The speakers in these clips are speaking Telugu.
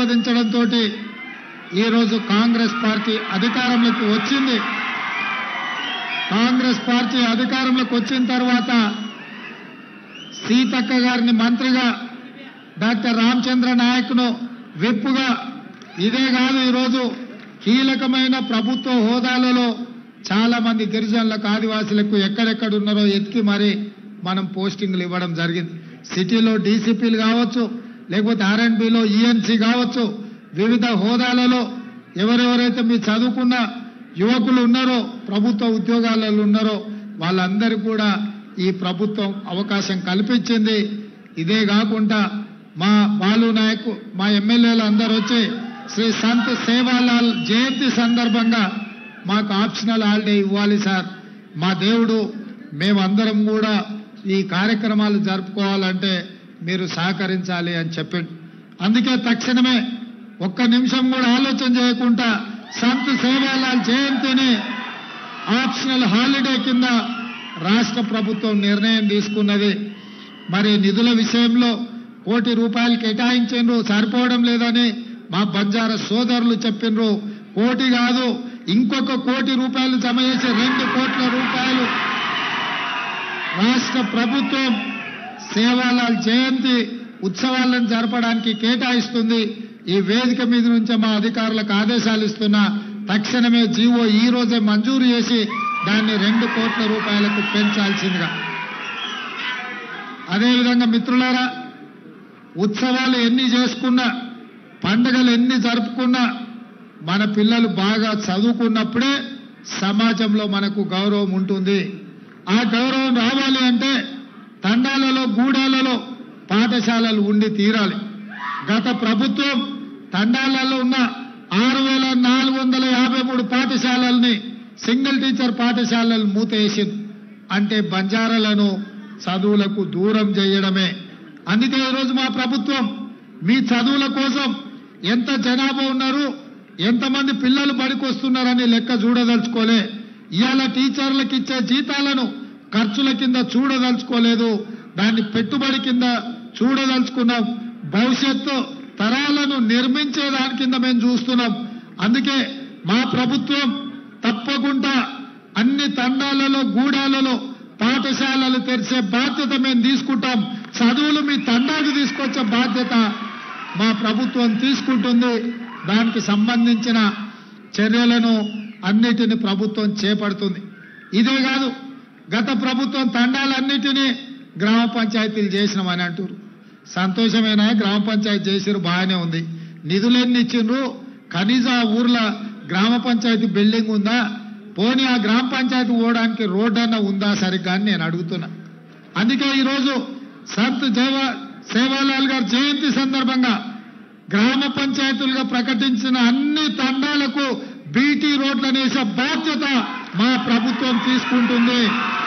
ఆశీర్వదించడంతో ఈరోజు కాంగ్రెస్ పార్టీ అధికారంలోకి వచ్చింది. కాంగ్రెస్ పార్టీ అధికారంలోకి వచ్చిన తర్వాత సీతక్క గారిని మంత్రిగా, డాక్టర్ రామచంద్ర నాయక్ను విప్పుగా, ఇదే కాదు ఈరోజు కీలకమైన ప్రభుత్వ హోదాలలో చాలా మంది గిరిజనులకు, ఆదివాసులకు ఎక్కడెక్కడ ఉన్నారో ఎత్తి మరి మనం పోస్టింగ్లు ఇవ్వడం జరిగింది. సిటీలో డీసీపీలు కావచ్చు, లేకపోతే ఆర్ఎండ్బిలో ఈఎన్సీ కావచ్చు, వివిధ హోదాలలో ఎవరెవరైతే మీ చదువుకున్న యువకులు ఉన్నారో, ప్రభుత్వ ఉద్యోగాలలో ఉన్నారో వాళ్ళందరికీ కూడా ఈ ప్రభుత్వం అవకాశం కల్పించింది. ఇదే కాకుండా మా బాలు నాయక్, మా ఎమ్మెల్యేలు అందరూ వచ్చి శ్రీ సంత్ సేవాలాల్ జయంతి సందర్భంగా మాకు ఆప్షనల్ హాలిడే ఇవ్వాలి సార్, మా దేవుడు, మేమందరం కూడా ఈ కార్యక్రమాలు జరుపుకోవాలంటే మీరు సహకరించాలి అని చెప్పిండు. అందుకే తక్షణమే ఒక్క నిమిషం కూడా ఆలోచన చేయకుండా సంత్ సేవాలాల్ జయంతిని ఆప్షనల్ హాలిడే కింద రాష్ట్ర ప్రభుత్వం నిర్ణయం తీసుకున్నది. మరి నిధుల విషయంలో ₹1 కోటి కేటాయించారు, సరిపోవడం లేదని మా బంజారా సోదరులు చెప్పినారు. 1 కోటి కాదు, ఇంకొక ₹1 కోటి జమ చేసి ₹2 కోట్ల రాష్ట్ర ప్రభుత్వం సేవాలాల్ జయంతి ఉత్సవాలను జరపడానికి కేటాయిస్తుంది. ఈ వేదిక మీద నుంచి మా అధికారులకు ఆదేశాలు ఇస్తున్నా, తక్షణమే జీవో ఈ రోజే మంజూరు చేసి దాన్ని ₹2 కోట్ల పెంచాల్సిందిగా. అదేవిధంగా మిత్రులారా, ఉత్సవాలు ఎన్ని చేసుకున్నా, పండుగలు ఎన్ని జరుపుకున్నా, మన పిల్లలు బాగా చదువుకున్నప్పుడే సమాజంలో మనకు గౌరవం ఉంటుంది. ఆ గౌరవం రావాలి అంటే తండాలలో, గూడాలలో పాఠశాలలు ఉండి తీరాలి. గత ప్రభుత్వం తండాలలో ఉన్న 6453 పాఠశాలల్ని సింగిల్ టీచర్ పాఠశాలలు మూతేసింది. అంటే బంజారాలను చదువులకు దూరం చేయడమే. అందుకే ఈరోజు మా ప్రభుత్వం మీ చదువుల కోసం ఎంత జనాభా ఉన్నారు, ఎంతమంది పిల్లలు బడికి వస్తున్నారని లెక్క చూడదలుచుకోలే. ఇవాళ టీచర్లకు ఇచ్చే జీతాలను ఖర్చుల కింద చూడదలుచుకోలేదు, దాన్ని పెట్టుబడి కింద చూడదలుచుకున్నాం. భవిష్యత్తు తరాలను నిర్మించే దాని కింద మేము చూస్తున్నాం. అందుకే మా ప్రభుత్వం తప్పకుండా అన్ని తండాలలో, గూడాలలో పాఠశాలలు తెరిచే బాధ్యత మేము తీసుకుంటాం. చదువులు మీ తండాకు తీసుకొచ్చే బాధ్యత మా ప్రభుత్వం తీసుకుంటుంది. దానికి సంబంధించిన చర్యలను అన్నిటిని ప్రభుత్వం చేపడుతుంది. ఇదే కాదు, గత ప్రభుత్వం తండాలన్నిటినీ గ్రామ పంచాయతీలు చేసినామని అంటారు. సంతోషమేనా? గ్రామ పంచాయతీ చేసిరు, బాగానే ఉంది. నిధులెన్ని ఇచ్చిండ్రు? కనీసం ఆ ఊర్లో గ్రామ పంచాయతీ బిల్డింగ్ ఉందా? పోనీ ఆ గ్రామ పంచాయతీ పోవడానికి రోడ్డు అన్న ఉందా సరిగ్గా అని నేను అడుగుతున్నా. అందుకే ఈరోజు సంత్ సేవాలాల్ గారి జయంతి సందర్భంగా గ్రామ పంచాయతీలుగా ప్రకటించిన అన్ని తండాలకు బీటీ రోడ్లను వేసే బాధ్యత మా ప్రభుత్వం తీసుకుంటుంది.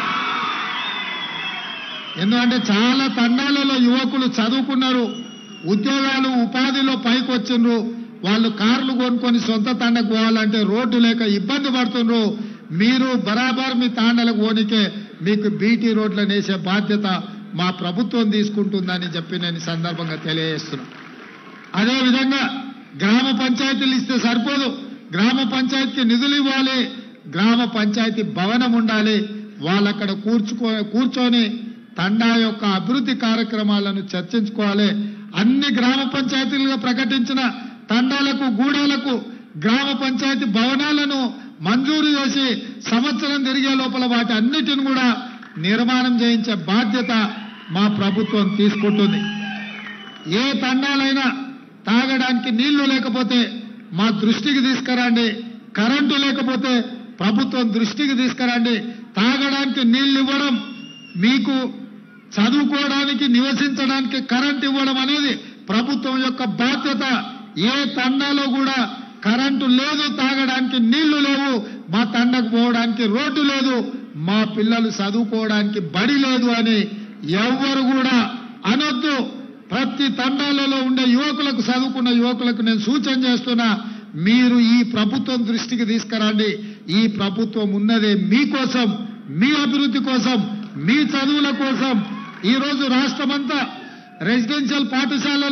ఎందుకంటే చాలా తండాలలో యువకులు చదువుకున్నారు, ఉద్యోగాలు, ఉపాధిలో పైకి వచ్చిండ్రు. వాళ్ళు కార్లు కొనుక్కొని సొంత తండకు పోవాలంటే రోడ్డు లేక ఇబ్బంది పడుతుండ్రు. మీరు బరాబర్ మీ తాండలకు పోనికే మీకు బీటీ రోడ్లను వేసే బాధ్యత మా ప్రభుత్వం తీసుకుంటుందని చెప్పి నేను సందర్భంగా తెలియజేస్తున్నాను. అదేవిధంగా గ్రామ పంచాయతీలు ఇస్తే సరిపోదు, గ్రామ పంచాయతీకి నిధులు ఇవ్వాలి, గ్రామ పంచాయతీ భవనం ఉండాలి. వాళ్ళక్కడ కూర్చొని తండా యొక్క అభివృద్ధి కార్యక్రమాలను చర్చించుకోవాలి. అన్ని గ్రామ పంచాయతీలుగా ప్రకటించిన తండాలకు, గూడాలకు గ్రామ పంచాయతీ భవనాలను మంజూరు చేసి సంవత్సరం తిరిగే లోపల వాటి అన్నిటిని కూడా నిర్మాణం చేయించే బాధ్యత మా ప్రభుత్వం తీసుకుంటుంది. ఏ తండాలైనా తాగడానికి నీళ్లు లేకపోతే మా దృష్టికి తీసుకురండి, కరెంటు లేకపోతే ప్రభుత్వం దృష్టికి తీసుకురండి. తాగడానికి నీళ్లు ఇవ్వడం, మీకు చదువుకోవడానికి, నివసించడానికి కరెంటు ఇవ్వడం అనేది ప్రభుత్వం యొక్క బాధ్యత. ఏ తండాలో కూడా కరెంటు లేదు, తాగడానికి నీళ్లు లేవు, మా తండకు పోవడానికి రోడ్డు లేదు, మా పిల్లలు చదువుకోవడానికి బడి లేదు అని ఎవ్వరు కూడా అనొద్దు. ప్రతి తండాలలో ఉండే యువకులకు, చదువుకున్న యువకులకు నేను సూచన చేస్తున్నా, మీరు ఈ ప్రభుత్వం దృష్టికి తీసుకురండి. ఈ ప్రభుత్వం ఉన్నదే మీకోసం, మీ అభివృద్ధి కోసం, మీ చదువుల కోసం. ఈరోజు రాష్ట్రమంతా రెసిడెన్షియల్ పాఠశాలలు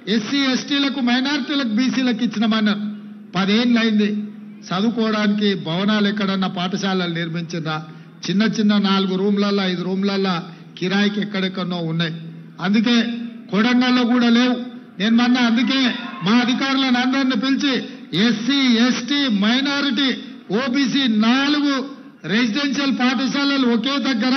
ఎస్సీ ఎస్టీలకు మైనారిటీలకు బీసీలకు ఇచ్చినామన్నారు. 10 ఏళ్ళు అయింది. చదువుకోవడానికి భవనాలు ఎక్కడన్నా పాఠశాలలు నిర్మించిందా? చిన్న చిన్న 4 రూమ్లల్లో 5 రూమ్లల్లో కిరాయికి ఎక్కడెక్కడో ఉన్నాయి. అందుకే కొడంగల్లో కూడా లేవు. నేను మొన్న అందుకే మా అధికారులను అందరిని పిలిచి SC ST minority OBC 4 residential పాఠశాలలు ఒకే దగ్గర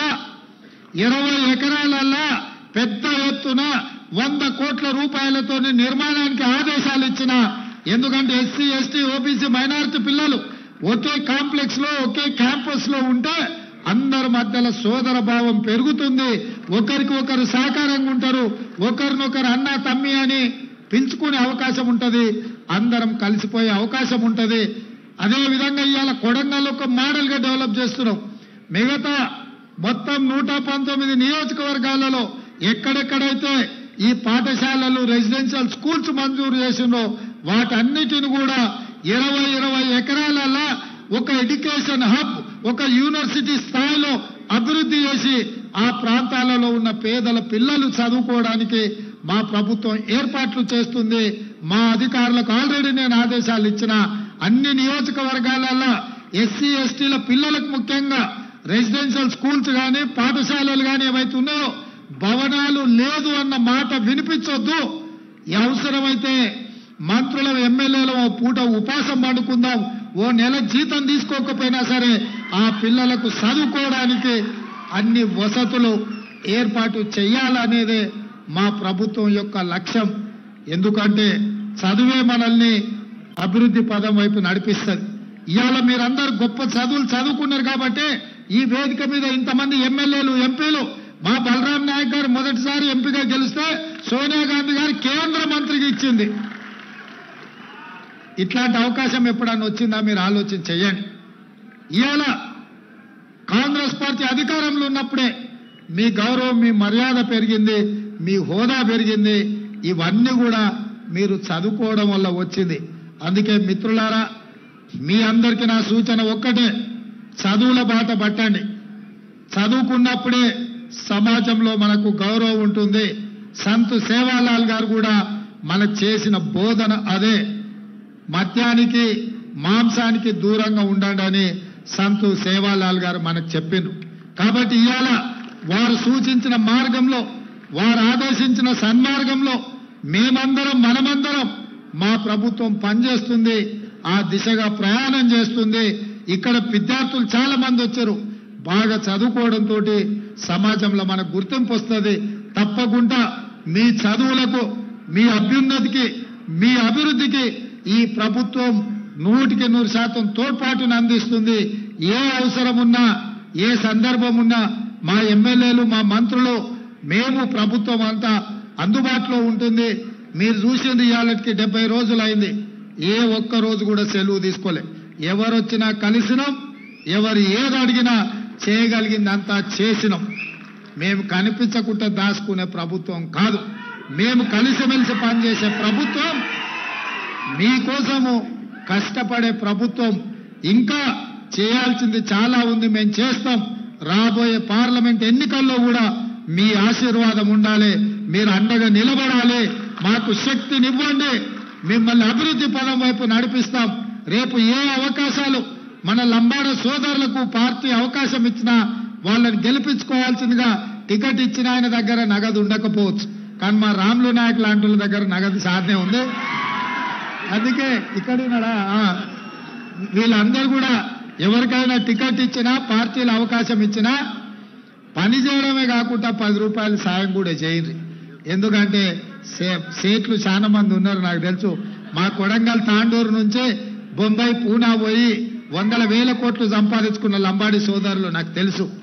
20 ఎకరాలల్లా పెద్ద ఎత్తున 100 కోట్ల రూపాయలతో నిర్మాణానికి ఆదేశాలు ఇచ్చిన. ఎందుకంటే ఎస్సీ ఎస్టీ ఓబీసీ మైనారిటీ పిల్లలు ఒకే కాంప్లెక్స్ లో ఒకే క్యాంపస్ లో ఉంటే అందరి మధ్యలో సోదర భావం పెరుగుతుంది. ఒకరికి ఒకరు సహకారంగా ఉంటారు. ఒకరినొకరు అన్న తమ్మి అని పిలుచుకునే అవకాశం ఉంటుంది. అందరం కలిసిపోయే అవకాశం ఉంటుంది. అదేవిధంగా ఇవాళ కొడంగల్ ఒక మోడల్ గా డెవలప్ చేస్తున్నాం. మిగతా మొత్తం 119 నియోజకవర్గాలలో ఎక్కడెక్కడైతే ఈ పాఠశాలలు రెసిడెన్షియల్ స్కూల్స్ మంజూరు చేసిందో వాటన్నిటిని కూడా 20 ఎకరాలలో ఒక ఎడ్యుకేషన్ హబ్, ఒక యూనివర్సిటీ స్థాయిలో అభివృద్ధి చేసి ఆ ప్రాంతాలలో ఉన్న పేదల పిల్లలు చదువుకోవడానికి మా ప్రభుత్వం ఏర్పాట్లు చేస్తుంది. మా అధికారులకు ఆల్రెడీ నేను ఆదేశాలు ఇచ్చిన. అన్ని నియోజకవర్గాలలో ఎస్సీ ఎస్టీల పిల్లలకు ముఖ్యంగా రెసిడెన్షియల్ స్కూల్స్ కానీ పాఠశాలలు కానీ ఏవైతే ఉన్నాయో భవనాలు లేదు అన్న మాట వినిపించొద్దు. అవసరమైతే మంత్రుల ఎమ్మెల్యేల పూట ఉపాసం పండుకుందాం. ఓ నెల జీతం తీసుకోకపోయినా సరే ఆ పిల్లలకు చదువుకోవడానికి అన్ని వసతులు ఏర్పాటు చేయాలనేదే మా ప్రభుత్వం యొక్క లక్ష్యం. ఎందుకంటే చదువే మనల్ని అభివృద్ధి పదం వైపు నడిపిస్తుంది. ఇవాళ మీరందరూ గొప్ప చదువులు చదువుకున్నారు కాబట్టి ఈ వేదిక మీద ఇంతమంది ఎమ్మెల్యేలు ఎంపీలు. మా బలరాం నాయక్ గారు మొదటిసారి ఎంపీగా గెలిస్తే సోనియా గాంధీ గారు కేంద్ర మంత్రికి ఇచ్చింది. ఇట్లాంటి అవకాశం ఎప్పుడన్నా వచ్చిందా మీరు ఆలోచన చేయండి. ఇవాళ కాంగ్రెస్ పార్టీ అధికారంలో ఉన్నప్పుడే మీ గౌరవం మీ మర్యాద పెరిగింది, మీ హోదా పెరిగింది. ఇవన్నీ కూడా మీరు చదువుకోవడం వల్ల వచ్చింది. అందుకే మిత్రులారా మీ అందరికీ నా సూచన ఒక్కటే, చదువుల బాట పట్టండి. చదువుకున్నప్పుడే సమాజంలో మనకు గౌరవం ఉంటుంది. సంత్ సేవాలాల్ గారు కూడా మనకు చేసిన బోధన అదే. మద్యానికి మాంసానికి దూరంగా ఉండండి అని సంత్ సేవాలాల్ గారు మనకు చెప్పిండ్రు. కాబట్టి ఇవాళ వారు సూచించిన మార్గంలో, వారు ఆదేశించిన సన్మార్గంలో మేమందరం మనమందరం మా ప్రభుత్వం పనిచేస్తుంది. ఆ దిశగా ప్రయాణం చేస్తుంది. ఇక్కడ విద్యార్థులు చాలా మంది వచ్చారు. బాగా చదువుకోవడంతో సమాజంలో మనకు గుర్తింపు వస్తుంది. తప్పకుండా మీ చదువులకు, మీ అభ్యున్నతికి, మీ అభివృద్ధికి ఈ ప్రభుత్వం 100% తోడ్పాటును అందిస్తుంది. ఏ అవసరం ఉన్నా, ఏ సందర్భం ఉన్నా మా ఎమ్మెల్యేలు, మా మంత్రులు, మేము ప్రభుత్వం అంతా అందుబాటులో ఉంటుంది. మీరు చూసింది ఇవాళకి 70 రోజులు అయింది. ఏ ఒక్క రోజు కూడా సెలవు తీసుకోలే. ఎవరొచ్చినా కలిసినాం, ఎవరు ఏది అడిగినా చేయగలిగిందంతా చేసినాం. మేము కనిపించకుండా దాచుకునే ప్రభుత్వం కాదు. మేము కలిసిమెలిసి పనిచేసే ప్రభుత్వం, మీకోసము కష్టపడే ప్రభుత్వం. ఇంకా చేయాల్సింది చాలా ఉంది, మేము చేస్తాం. రాబోయే పార్లమెంట్ ఎన్నికల్లో కూడా మీ ఆశీర్వాదం ఉండాలి, మీరు అండగా నిలబడాలి, మాకు శక్తినివ్వండి. మిమ్మల్ని అభివృద్ధి పదం వైపు నడిపిస్తాం. రేపు ఏ అవకాశాలు మన లంబాడ సోదరులకు పార్టీ అవకాశం ఇచ్చినా వాళ్ళని గెలిపించుకోవాల్సిందిగా టికెట్ ఇచ్చిన ఆయన దగ్గర నగదు ఉండకపోవచ్చు, కానీ మా రాములు నాయక్ లాంటి వాళ్ళ దగ్గర నగదు సాధనే ఉంది. అందుకే ఇక్కడ ఉన్నాడా, వీళ్ళందరూ కూడా ఎవరికైనా టికెట్ ఇచ్చినా, పార్టీలు అవకాశం ఇచ్చినా పని చేయడమే కాకుండా 10 రూపాయలు సాయం కూడా చేయండి. ఎందుకంటే సేట్లు చాలా మంది ఉన్నారు నాకు తెలుసు. మా కొడంగల్ తాండూరు నుంచి బొంబాయి పూనా పోయి 100,000 కోట్లు సంపాదించుకున్న లంబాడి సోదరులు నాకు తెలుసు.